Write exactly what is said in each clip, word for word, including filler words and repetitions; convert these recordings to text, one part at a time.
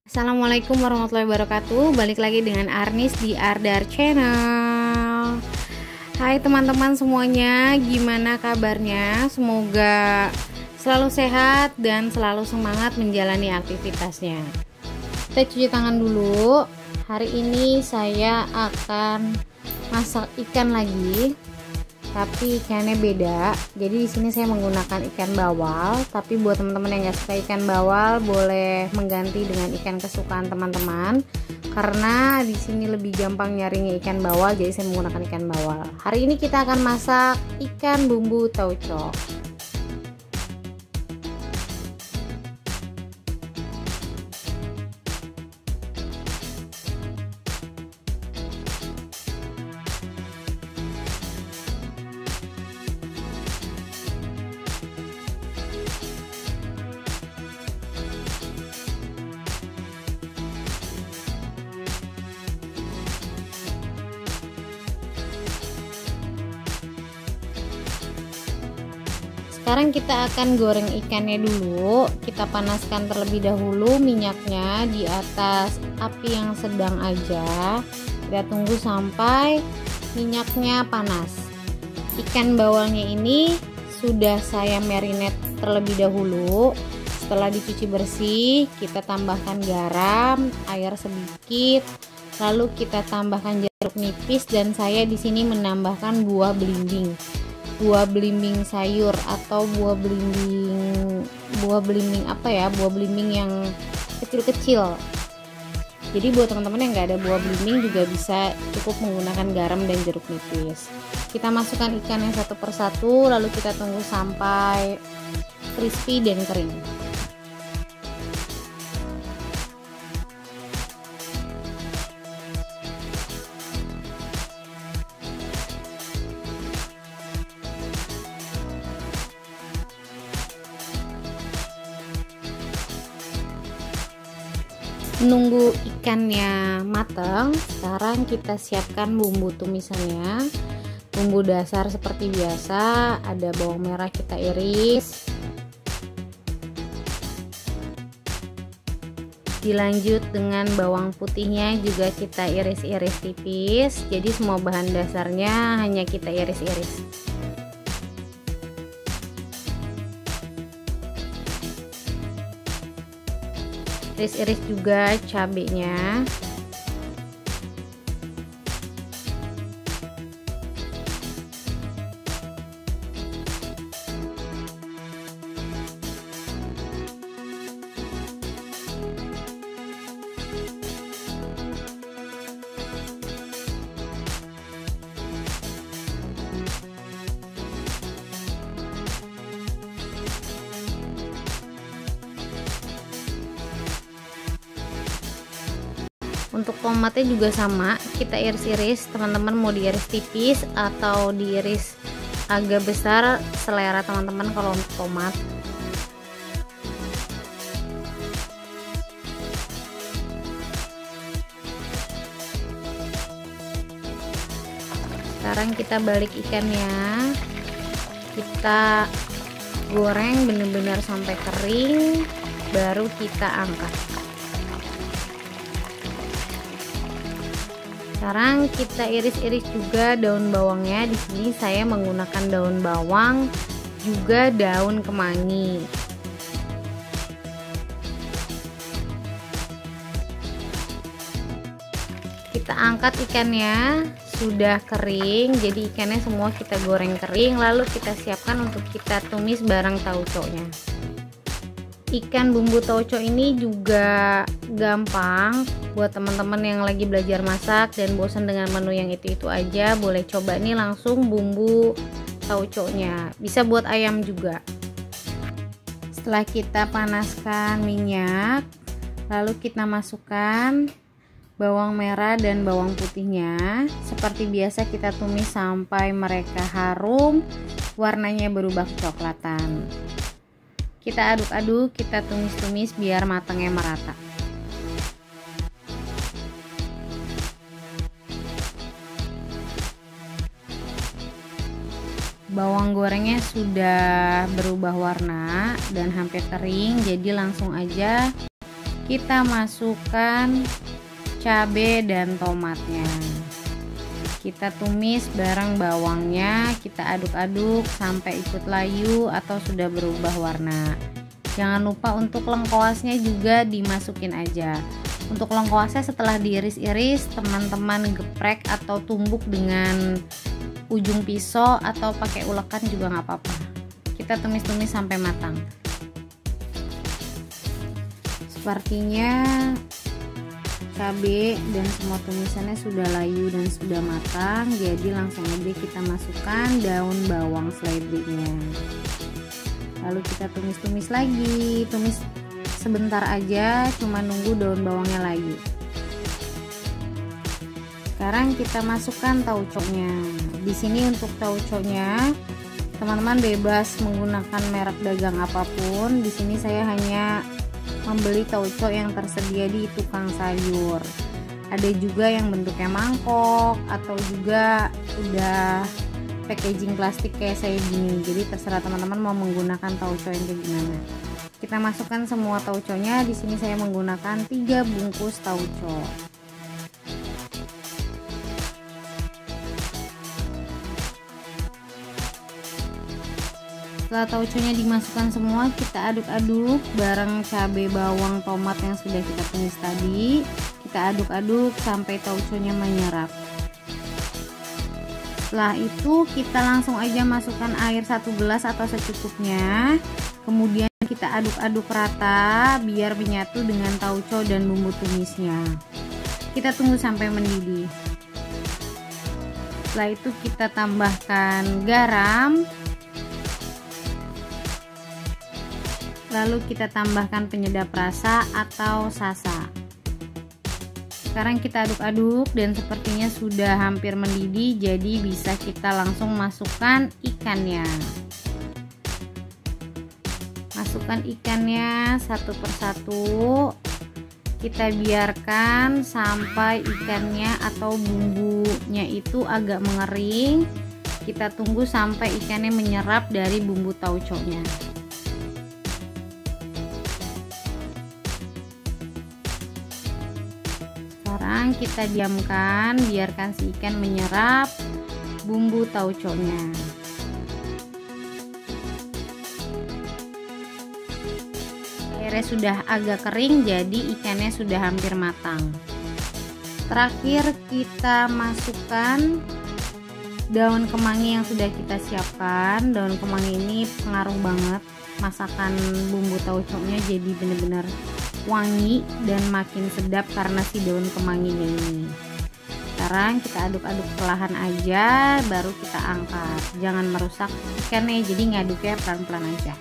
Assalamualaikum warahmatullahi wabarakatuh. Balik lagi dengan Arnis di Ardar Channel. Hai teman-teman semuanya, gimana kabarnya? Semoga selalu sehat dan selalu semangat menjalani aktivitasnya. Kita cuci tangan dulu. Hari ini saya akan masak ikan lagi, tapi ikannya beda. Jadi di sini saya menggunakan ikan bawal, tapi buat teman-teman yang gak suka ikan bawal boleh mengganti dengan ikan kesukaan teman-teman, karena di sini lebih gampang nyaringnya ikan bawal, jadi saya menggunakan ikan bawal. Hari ini kita akan masak ikan bumbu tauco. Sekarang kita akan goreng ikannya dulu. Kita panaskan terlebih dahulu minyaknya di atas api yang sedang aja. Kita tunggu sampai minyaknya panas. Ikan bawalnya ini sudah saya marinate terlebih dahulu. Setelah dicuci bersih, kita tambahkan garam, air sedikit, lalu kita tambahkan jeruk nipis, dan saya di sini menambahkan buah belimbing. Buah belimbing sayur atau buah belimbing buah belimbing apa ya buah belimbing yang kecil-kecil. Jadi buat teman-teman yang nggak ada buah belimbing juga bisa cukup menggunakan garam dan jeruk nipis. Kita masukkan ikannya satu persatu, lalu kita tunggu sampai crispy dan kering. Menunggu ikannya matang, sekarang kita siapkan bumbu tumisannya. Bumbu dasar seperti biasa, ada bawang merah kita iris, dilanjut dengan bawang putihnya juga kita iris-iris tipis. Jadi semua bahan dasarnya hanya kita iris-iris. Iris-iris juga cabenya. Untuk tomatnya juga sama, kita iris-iris. Teman-teman mau diiris tipis atau diiris agak besar, selera teman-teman kalau untuk tomat. Sekarang kita balik ikannya, kita goreng benar-benar sampai kering, baru kita angkat. Sekarang kita iris-iris juga daun bawangnya. Di sini saya menggunakan daun bawang juga daun kemangi. Kita angkat ikannya, sudah kering. Jadi ikannya semua kita goreng kering, lalu kita siapkan untuk kita tumis bareng tauconya. Ikan bumbu tauco ini juga gampang buat teman-teman yang lagi belajar masak dan bosan dengan menu yang itu-itu aja. Boleh coba nih langsung bumbu tauconya. Bisa buat ayam juga. Setelah kita panaskan minyak, lalu kita masukkan bawang merah dan bawang putihnya. Seperti biasa kita tumis sampai mereka harum, warnanya berubah kecoklatan. Kita aduk-aduk, kita tumis-tumis biar matangnya merata. Bawang gorengnya sudah berubah warna dan hampir kering, jadi langsung aja kita masukkan cabai dan tomatnya. Kita tumis bareng bawangnya, kita aduk-aduk sampai ikut layu atau sudah berubah warna. Jangan lupa untuk lengkuasnya juga dimasukin aja. Untuk lengkuasnya setelah diiris-iris, teman-teman geprek atau tumbuk dengan ujung pisau atau pakai ulekan juga nggak apa-apa. Kita tumis-tumis sampai matang. Sepertinya cabai dan semua tumisannya sudah layu dan sudah matang, jadi langsung aja kita masukkan daun bawang seledrinya. Lalu kita tumis-tumis lagi, tumis sebentar aja, cuma nunggu daun bawangnya layu. Sekarang kita masukkan tauconya. Di sini untuk tauconya teman-teman bebas menggunakan merek dagang apapun. Di sini saya hanya membeli tauco yang tersedia di tukang sayur. Ada juga yang bentuknya mangkok atau juga udah packaging plastik kayak saya gini. Jadi terserah teman-teman mau menggunakan tauco yang kayak gimana. Kita masukkan semua tauconya. Di sini saya menggunakan tiga bungkus tauco. Setelah tauconya dimasukkan semua, kita aduk-aduk bareng cabai, bawang, tomat yang sudah kita tumis tadi. Kita aduk-aduk sampai tauconya menyerap. Setelah itu kita langsung aja masukkan air satu gelas atau secukupnya. Kemudian kita aduk-aduk rata biar menyatu dengan tauco dan bumbu tumisnya. Kita tunggu sampai mendidih. Setelah itu kita tambahkan garam. Lalu kita tambahkan penyedap rasa atau sasa. Sekarang kita aduk-aduk dan sepertinya sudah hampir mendidih, jadi bisa kita langsung masukkan ikannya. Masukkan ikannya satu persatu. Kita biarkan sampai ikannya atau bumbunya itu agak mengering. Kita tunggu sampai ikannya menyerap dari bumbu tauconya. Sekarang kita diamkan, biarkan si ikan menyerap bumbu tauconya. Airnya sudah agak kering, jadi ikannya sudah hampir matang. Terakhir kita masukkan daun kemangi yang sudah kita siapkan. Daun kemangi ini pengaruh banget masakan bumbu tauconya, jadi benar-benar wangi dan makin sedap karena si daun kemanginya ini. Sekarang kita aduk-aduk perlahan aja, baru kita angkat. Jangan merusak ikannya, jadi ngaduknya pelan-pelan aja.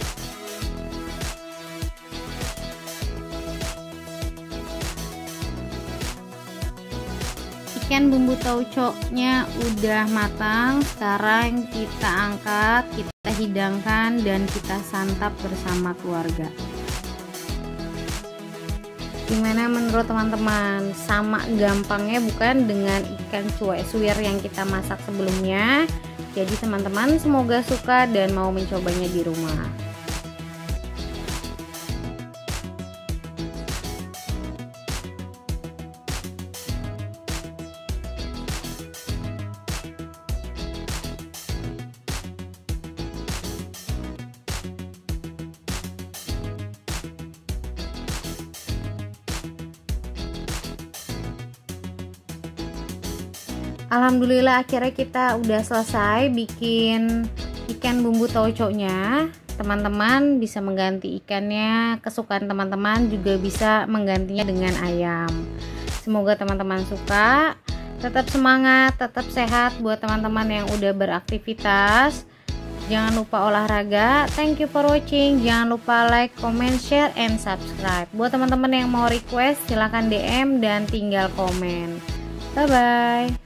Ikan bumbu tauconya udah matang. Sekarang kita angkat, kita hidangkan dan kita santap bersama keluarga. Gimana menurut teman-teman? Sama gampangnya bukan dengan ikan cuek suwir yang kita masak sebelumnya. Jadi teman-teman semoga suka dan mau mencobanya di rumah. Alhamdulillah akhirnya kita udah selesai bikin ikan bumbu tauconya. Teman-teman bisa mengganti ikannya kesukaan teman-teman, juga bisa menggantinya dengan ayam. Semoga teman-teman suka. Tetap semangat, tetap sehat buat teman-teman yang udah beraktivitas. Jangan lupa olahraga. Thank you for watching. Jangan lupa like, comment, share, and subscribe. Buat teman-teman yang mau request silahkan D M dan tinggal komen. Bye bye.